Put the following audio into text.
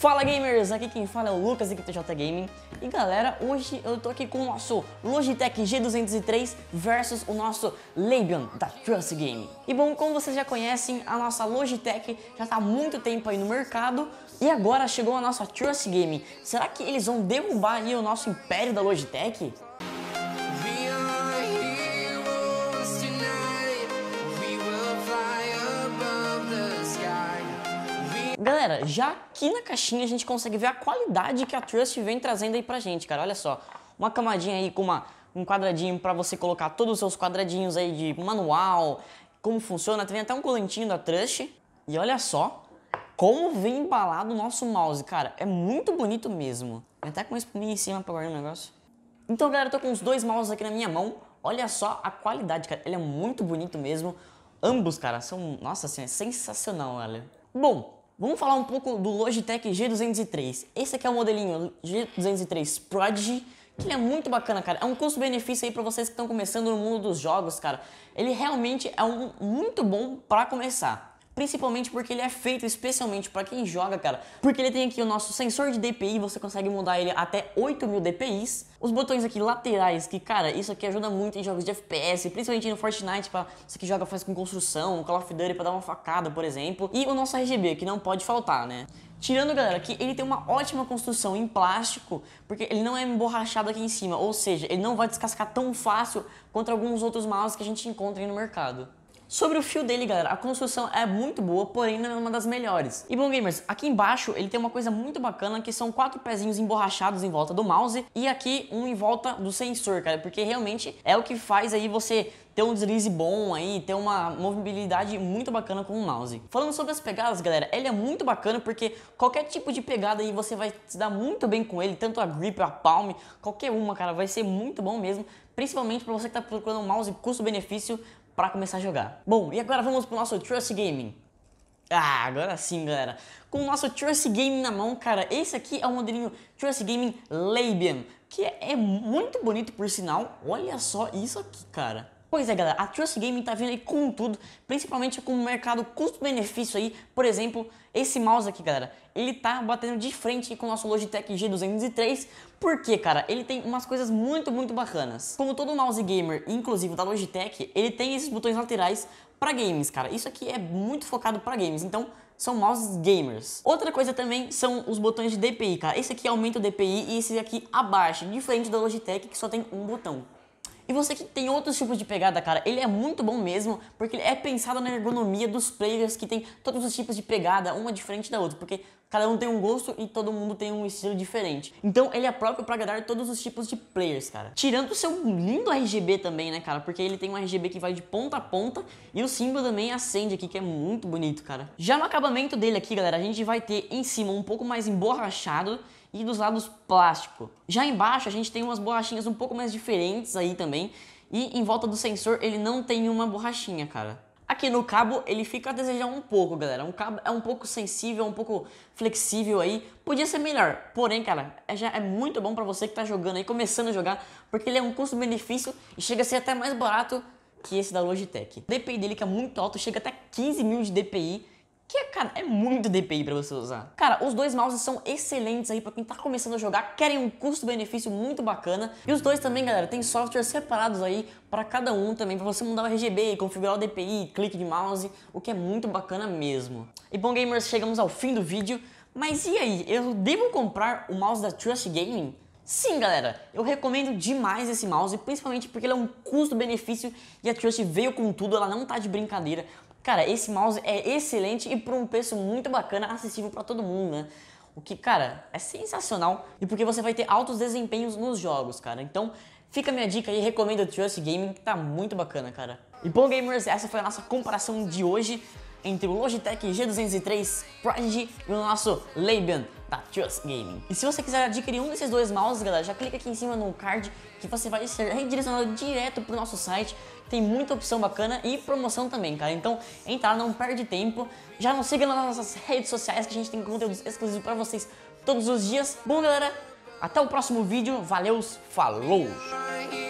Fala gamers, aqui quem fala é o Lucas aqui do TJ Gaming. E galera, hoje eu tô aqui com o nosso Logitech G203 versus o nosso Lebion da Trust Gaming. E bom, como vocês já conhecem, a nossa Logitech já tá há muito tempo aí no mercado e agora chegou a nossa Trust Gaming. Será que eles vão derrubar aí o nosso império da Logitech? Galera, já aqui na caixinha a gente consegue ver a qualidade que a Trust vem trazendo aí pra gente, cara. Olha só, uma camadinha aí com um quadradinho pra você colocar todos os seus quadradinhos aí de manual, como funciona. Tem até um colentinho da Trust. E olha só como vem embalado o nosso mouse, cara. É muito bonito mesmo. Vem até com uma espuminha em cima pra guardar o negócio. Então, galera, eu tô com os dois mouses aqui na minha mão. Olha só a qualidade, cara. Ele é muito bonito mesmo. Ambos, cara, são... Nossa, assim, é sensacional, olha. Bom, vamos falar um pouco do Logitech G203. Esse aqui é o modelinho G203 Prodigy, que ele é muito bacana, cara. É um custo-benefício aí pra vocês que estão começando no mundo dos jogos, cara. Ele realmente é muito bom pra começar. Principalmente porque ele é feito especialmente para quem joga, cara. Porque ele tem aqui o nosso sensor de DPI, você consegue mudar ele até 8000 DPIs. Os botões aqui laterais, que cara, isso aqui ajuda muito em jogos de FPS, principalmente no Fortnite, pra você que joga faz com construção, Call of Duty pra dar uma facada, por exemplo. E o nosso RGB, que não pode faltar, né? Tirando, galera, que ele tem uma ótima construção em plástico, porque ele não é emborrachado aqui em cima, ou seja, ele não vai descascar tão fácil contra alguns outros mouses que a gente encontra aí no mercado. Sobre o fio dele, galera, a construção é muito boa, porém não é uma das melhores. E bom, gamers, aqui embaixo ele tem uma coisa muito bacana, que são 4 pezinhos emborrachados em volta do mouse e aqui um em volta do sensor, cara, porque realmente é o que faz aí você ter um deslize bom aí, ter uma mobilidade muito bacana com o mouse. Falando sobre as pegadas, galera, ele é muito bacana porque qualquer tipo de pegada aí você vai se dar muito bem com ele, tanto a grip, a palm, qualquer uma, cara, vai ser muito bom mesmo, principalmente para você que tá procurando um mouse custo-benefício para começar a jogar. Bom, e agora vamos pro nosso Trust Gaming. Ah, agora sim, galera. Com o nosso Trust Gaming na mão, cara, esse aqui é o modelinho Trust Gaming Lebion, que é muito bonito por sinal. Olha só isso aqui, cara. Pois é, galera, a Trust Gaming tá vindo aí com tudo, principalmente com o mercado custo-benefício aí. Por exemplo, esse mouse aqui, galera, ele tá batendo de frente com o nosso Logitech G203, porque, cara, ele tem umas coisas muito bacanas. Como todo mouse gamer, inclusive da Logitech, ele tem esses botões laterais para games, cara. Isso aqui é muito focado para games, então são mouses gamers. Outra coisa também são os botões de DPI, cara. Esse aqui aumenta o DPI e esse aqui abaixa, diferente da Logitech que só tem um botão. E você que tem outros tipos de pegada, cara, ele é muito bom mesmo, porque ele é pensado na ergonomia dos players que tem todos os tipos de pegada, uma diferente da outra, porque cada um tem um gosto e todo mundo tem um estilo diferente. Então ele é próprio para agradar todos os tipos de players, cara. Tirando o seu lindo RGB também, né, cara, porque ele tem um RGB que vai de ponta a ponta e o símbolo também acende aqui, que é muito bonito, cara. Já no acabamento dele aqui, galera, a gente vai ter em cima um pouco mais emborrachado e dos lados plástico. Já embaixo a gente tem umas borrachinhas um pouco mais diferentes aí também. E em volta do sensor ele não tem uma borrachinha, cara. Aqui no cabo ele fica a desejar um pouco, galera. O cabo é um pouco sensível, um pouco flexível aí. Podia ser melhor, porém, cara, já é muito bom pra você que tá jogando aí, começando a jogar, porque ele é um custo-benefício e chega a ser até mais barato que esse da Logitech. O DPI dele, que é muito alto, chega até 15.000 de DPI. Que, cara, é muito DPI pra você usar. Cara, os dois mouses são excelentes aí pra quem tá começando a jogar, querem um custo-benefício muito bacana. E os dois também, galera, tem softwares separados aí pra cada um também, pra você mudar o RGB, configurar o DPI, clique de mouse, o que é muito bacana mesmo. E bom, gamers, chegamos ao fim do vídeo. Mas e aí, eu devo comprar o mouse da Trust Gaming? Sim, galera, eu recomendo demais esse mouse, principalmente porque ele é um custo-benefício e a Trust veio com tudo, ela não tá de brincadeira. Cara, esse mouse é excelente e por um preço muito bacana, acessível pra todo mundo, né? O que, cara, é sensacional e porque você vai ter altos desempenhos nos jogos, cara. Então, fica a minha dica aí, recomendo o Trust Gaming, que tá muito bacana, cara. E bom, gamers, essa foi a nossa comparação de hoje entre o Logitech G203 Prodigy e o nosso Lebion da Trust Gaming. E se você quiser adquirir um desses dois mouses, galera, já clica aqui em cima no card que você vai ser redirecionado direto pro nosso site. Tem muita opção bacana e promoção também, cara. Então, entra lá, não perde tempo. Já nos siga nas nossas redes sociais que a gente tem conteúdos exclusivos pra vocês todos os dias. Bom, galera, até o próximo vídeo. Valeu, falou!